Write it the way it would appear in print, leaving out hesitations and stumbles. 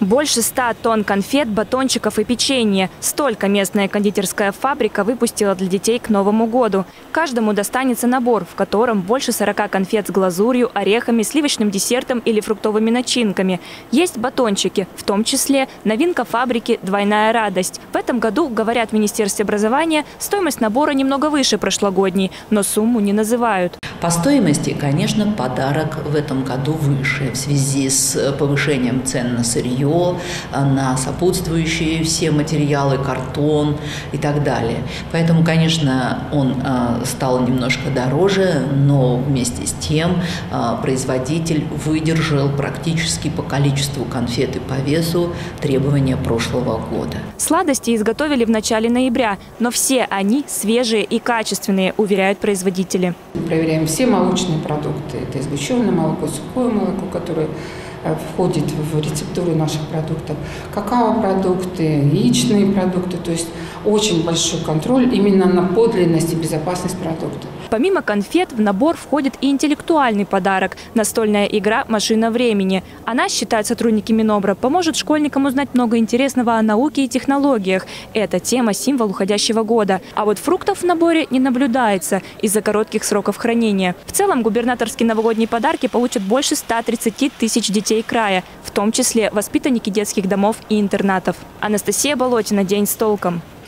Больше 100 тонн конфет, батончиков и печенья. Столько местная кондитерская фабрика выпустила для детей к Новому году. Каждому достанется набор, в котором больше 40 конфет с глазурью, орехами, сливочным десертом или фруктовыми начинками. Есть батончики, в том числе новинка фабрики «Двойная радость». В этом году, говорят в Министерстве образования, стоимость набора немного выше прошлогодней, но сумму не называют. По стоимости, конечно, подарок в этом году выше в связи с повышением цен на сырье, на сопутствующие все материалы, картон и так далее. Поэтому, конечно, он стал немножко дороже, но вместе с тем производитель выдержал практически по количеству конфет и по весу требования прошлого года. Сладости изготовили в начале ноября, но все они свежие и качественные, уверяют производители. Проверяем все молочные продукты. Это и сгущенное молоко, сухое молоко, которое входит в рецептуру наших продуктов, какао-продукты, яичные продукты. То есть очень большой контроль именно на подлинность и безопасность продуктов. Помимо конфет в набор входит и интеллектуальный подарок – настольная игра «Машина времени». Она, считают сотрудники Минобра, поможет школьникам узнать много интересного о науке и технологиях. Это тема – символ уходящего года. А вот фруктов в наборе не наблюдается из-за коротких сроков хранения. В целом губернаторские новогодние подарки получат больше 130 тысяч детей края, в том числе воспитанники детских домов и интернатов. Анастасия Болотина. День с толком.